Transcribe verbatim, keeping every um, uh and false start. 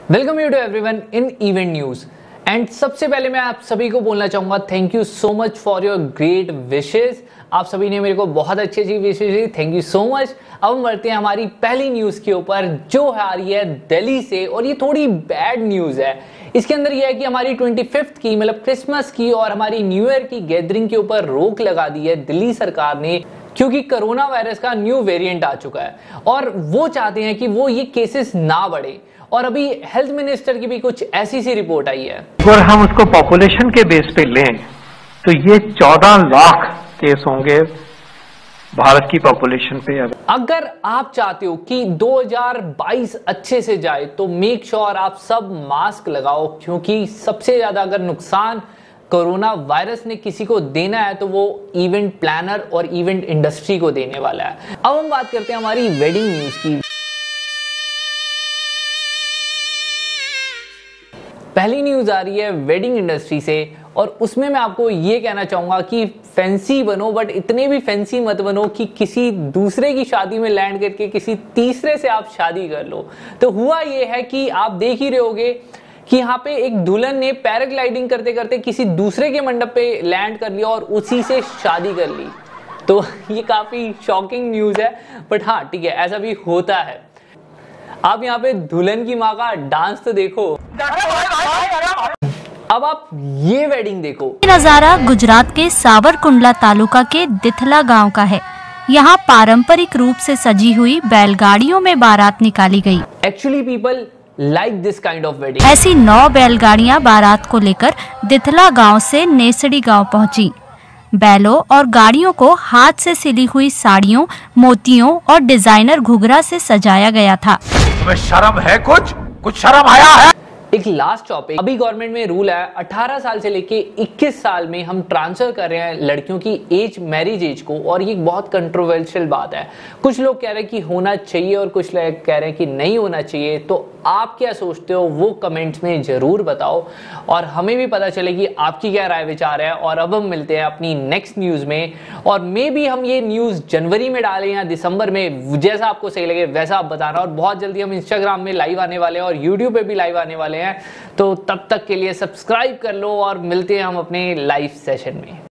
Welcome you to everyone in event news. And सबसे पहले मैं आप सभी को बोलना चाहूंगा thank you so much for your great wishes. आप सभी ने मेरे को बहुत अच्छी अच्छी विशेस दी, थैंक यू सो मच। अब हम बढ़ते हैं हमारी पहली न्यूज के ऊपर जो आ रही है दिल्ली से, और ये थोड़ी बैड न्यूज है। इसके अंदर यह है कि हमारी ट्वेंटी फिफ्थ की मतलब क्रिसमस की और हमारी न्यू ईयर की गैदरिंग के ऊपर रोक लगा दी है दिल्ली सरकार ने, क्योंकि कोरोना वायरस का न्यू वेरिएंट आ चुका है और वो चाहते हैं कि वो ये केसेस ना बढ़े। और अभी हेल्थ मिनिस्टर की भी कुछ ऐसी सी रिपोर्ट आई है। अगर हम उसको पॉपुलेशन के बेस पे लें तो ये चौदह लाख केस होंगे भारत की पॉपुलेशन पे। अगर आप चाहते हो कि दो हज़ार बाईस अच्छे से जाए तो मेक श्योर आप सब मास्क लगाओ, क्योंकि सबसे ज्यादा अगर नुकसान कोरोना वायरस ने किसी को देना है तो वो इवेंट प्लानर और इवेंट इंडस्ट्री को देने वाला है। अब हम बात करते हैं हमारी वेडिंग न्यूज की। पहली न्यूज आ रही है वेडिंग इंडस्ट्री से, और उसमें मैं आपको ये कहना चाहूंगा कि फैंसी बनो, बट इतने भी फैंसी मत बनो कि किसी दूसरे की शादी में लैंड करके किसी तीसरे से आप शादी कर लो। तो हुआ ये है कि आप देख ही रहे होगे कि यहाँ पे एक दुल्हन ने पैराग्लाइडिंग करते करते किसी दूसरे के मंडप पे लैंड कर लिया और उसी से शादी कर ली। तो ये काफी शॉकिंग न्यूज है, बट हाँ ठीक है, ऐसा भी होता है। आप यहाँ पे दुल्हन की माँ का डांस तो देखो। अब आप ये वेडिंग देखो। नजारा गुजरात के सावरकुंडला तालुका के दिथला गांव का है। यहाँ पारंपरिक रूप से सजी हुई बैलगाड़ियों में बारात निकाली गई। Actually people like this kind of wedding. ऐसी नौ बैलगाड़ियां बारात को लेकर दिथला गांव से नेसड़ी गांव पहुंची। बैलों और गाड़ियों को हाथ से सिली हुई साड़ियों, मोतियों और डिजाइनर घुघरा से सजाया गया था। तुम्हें शर्म है? कुछ कुछ शर्म आया है? एक लास्ट टॉपिक, अभी गवर्नमेंट में रूल है अठारह साल से लेके इक्कीस साल में हम ट्रांसफर कर रहे हैं लड़कियों की एज, मैरिज एज को, और ये बहुत कंट्रोवर्शियल बात है। कुछ लोग कह रहे हैं कि होना चाहिए और कुछ लोग कह रहे हैं कि नहीं होना चाहिए। तो आप क्या सोचते हो वो कमेंट्स में जरूर बताओ और हमें भी पता चले कि आपकी क्या राय विचार है। और अब हम मिलते हैं अपनी नेक्स्ट न्यूज में, और मे भी हम ये न्यूज जनवरी में डालें या दिसंबर में, जैसा आपको सही लगे वैसा आप बताना। और बहुत जल्दी हम इंस्टाग्राम में लाइव आने वाले हैं और यूट्यूब पे भी लाइव आने वाले हैं, तो तब तक के लिए सब्सक्राइब कर लो और मिलते हैं हम अपने लाइव सेशन में।